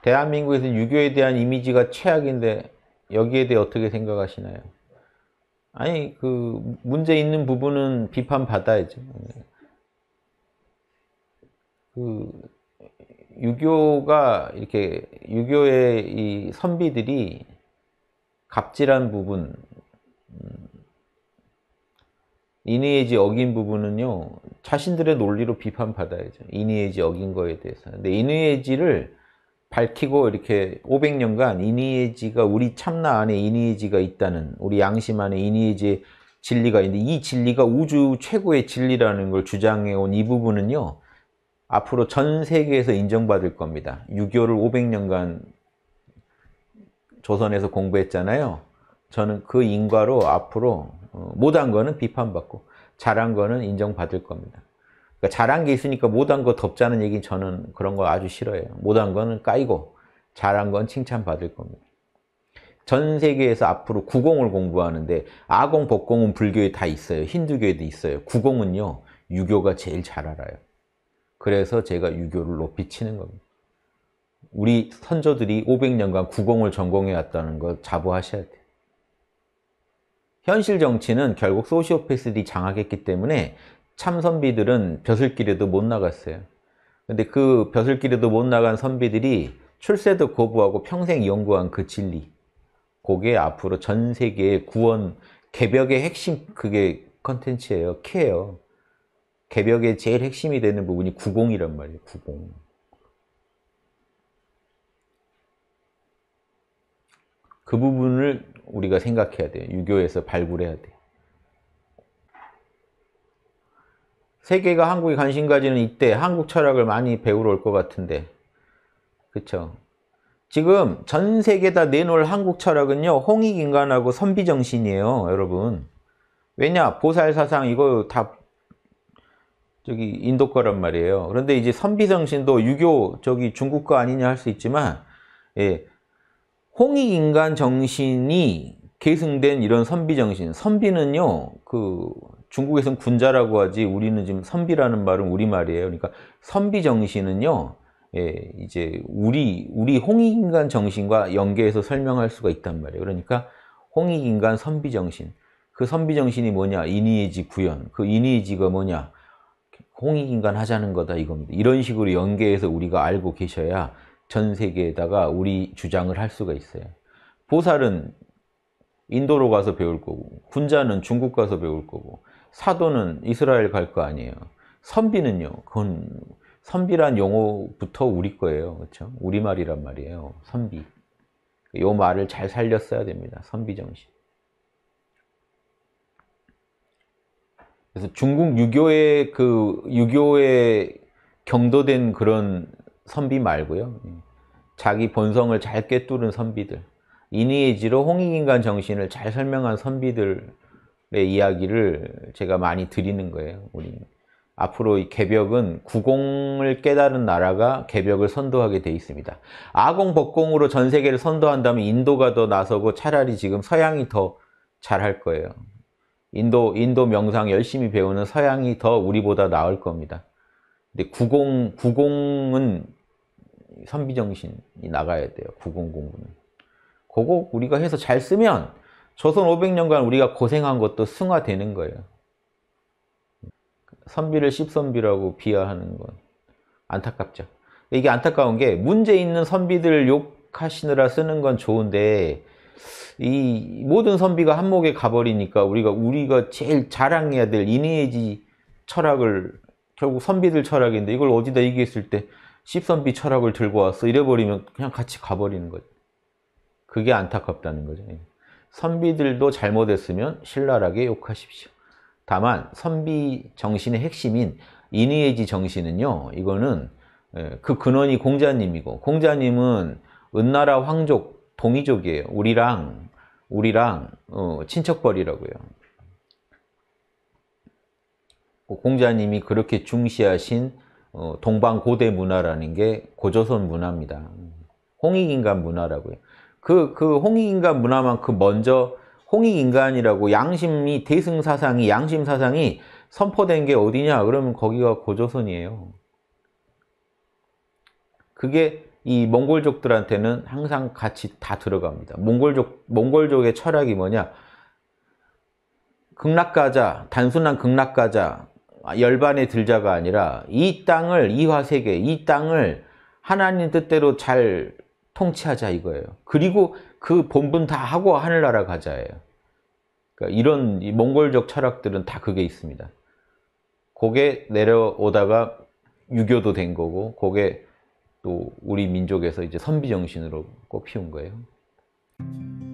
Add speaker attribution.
Speaker 1: 대한민국에서 유교에 대한 이미지가 최악인데 여기에 대해 어떻게 생각하시나요? 아니, 그 문제 있는 부분은 비판받아야죠. 그 유교가 이렇게 유교의 이 선비들이 갑질한 부분, 인의의지 어긴 부분은요, 자신들의 논리로 비판받아야죠. 인의의지 어긴 거에 대해서. 근데 인의의지를 밝히고 이렇게 500년간 인의의지가 우리 참나 안에 인의의지가 있다는, 우리 양심 안에 인의의지의 진리가 있는데 이 진리가 우주 최고의 진리라는 걸 주장해온 이 부분은요, 앞으로 전 세계에서 인정받을 겁니다. 유교를 500년간 조선에서 공부했잖아요. 저는 그 인과로 앞으로 못한 거는 비판받고 잘한 거는 인정받을 겁니다. 그러니까 잘한 게 있으니까 못한 거 덮자는 얘기는 저는 그런 거 아주 싫어해요. 못한 거는 까이고 잘한 건 칭찬받을 겁니다. 전 세계에서 앞으로 구공을 공부하는데 아공, 법공은 불교에 다 있어요. 힌두교에도 있어요. 구공은요, 유교가 제일 잘 알아요. 그래서 제가 유교를 높이 치는 겁니다. 우리 선조들이 500년간 구공을 전공해 왔다는 거 자부하셔야 돼요. 현실 정치는 결국 소시오패스들이 장악했기 때문에 참 선비들은 벼슬길에도 못 나갔어요. 근데 그 벼슬길에도 못 나간 선비들이 출세도 거부하고 평생 연구한 그 진리, 그게 앞으로 전 세계의 구원, 개벽의 핵심, 그게 컨텐츠예요. 키예요. 개벽의 제일 핵심이 되는 부분이 구공이란 말이에요. 구공. 그 부분을 우리가 생각해야 돼요. 유교에서 발굴해야 돼요. 세계가 한국에 관심 가지는 이때 한국 철학을 많이 배우러 올 것 같은데, 그쵸? 지금 전 세계에다 내놓을 한국 철학은요, 홍익인간하고 선비정신이에요, 여러분. 왜냐? 보살사상 이거 다 저기 인도 거란 말이에요. 그런데 이제 선비정신도 유교 저기 중국 거 아니냐 할 수 있지만, 예, 홍익인간 정신이 계승된 이런 선비정신. 선비는요, 그 중국에서는 군자라고 하지, 우리는 지금 선비라는 말은 우리말이에요. 그러니까 선비정신은요, 예, 이제 우리 홍익인간 정신과 연계해서 설명할 수가 있단 말이에요. 그러니까 홍익인간 선비정신. 그 선비정신이 뭐냐? 인의의지 구현. 그 인의의지가 뭐냐? 홍익인간 하자는 거다 이겁니다. 이런 식으로 연계해서 우리가 알고 계셔야 전 세계에다가 우리 주장을 할 수가 있어요. 보살은 인도로 가서 배울 거고, 군자는 중국 가서 배울 거고, 사도는 이스라엘 갈 거 아니에요. 선비는요, 그건 선비란 용어부터 우리 거예요. 그렇죠? 우리말이란 말이에요. 선비. 이 말을 잘 살렸어야 됩니다. 선비정신. 그래서 중국 유교에 경도된 그런 선비 말고요. 자기 본성을 잘 꿰뚫은 선비들. 인의의지로 홍익인간 정신을 잘 설명한 선비들의 이야기를 제가 많이 드리는 거예요. 우리 앞으로 이 개벽은 구공을 깨달은 나라가 개벽을 선도하게 돼 있습니다. 아공, 법공으로 전 세계를 선도한다면 인도가 더 나서고 차라리 지금 서양이 더 잘할 거예요. 인도 명상 열심히 배우는 서양이 더 우리보다 나을 겁니다. 근데 구공은 선비정신이 나가야 돼요. 구공 공부는. 그거 우리가 해서 잘 쓰면 조선 500년간 우리가 고생한 것도 승화되는 거예요. 선비를 씹선비라고 비하하는 건 안타깝죠. 이게 안타까운 게 문제 있는 선비들 욕하시느라 쓰는 건 좋은데 이 모든 선비가 한몫에 가버리니까 우리가 제일 자랑해야 될 인의의지 철학을 결국 선비들 철학인데 이걸 어디다 얘기했을 때 씹선비 철학을 들고 왔어 이래버리면 그냥 같이 가버리는 거죠. 그게 안타깝다는 거죠. 선비들도 잘못했으면 신랄하게 욕하십시오. 다만 선비 정신의 핵심인 인의의지 정신은요, 이거는 그 근원이 공자님이고, 공자님은 은나라 황족 동이족이에요. 우리랑 친척벌이라고요. 공자님이 그렇게 중시하신 동방 고대 문화라는 게 고조선 문화입니다. 홍익인간 문화라고요. 그 홍익인간 문화만큼 먼저 홍익인간이라고 양심 사상이 선포된 게 어디냐? 그러면 거기가 고조선이에요. 그게 이 몽골족들한테는 항상 같이 다 들어갑니다. 몽골족의 철학이 뭐냐? 극락가자, 단순한 극락가자, 열반에 들자가 아니라 이 땅을, 이화세계, 이 땅을 하나님 뜻대로 잘 통치하자 이거예요. 그리고 그 본분 다 하고 하늘나라 가자예요. 그러니까 이런 이 몽골족 철학들은 다 그게 있습니다. 그게 내려오다가 유교도 된 거고, 그게 또 우리 민족에서 이제 선비정신으로 꼽히운 거예요.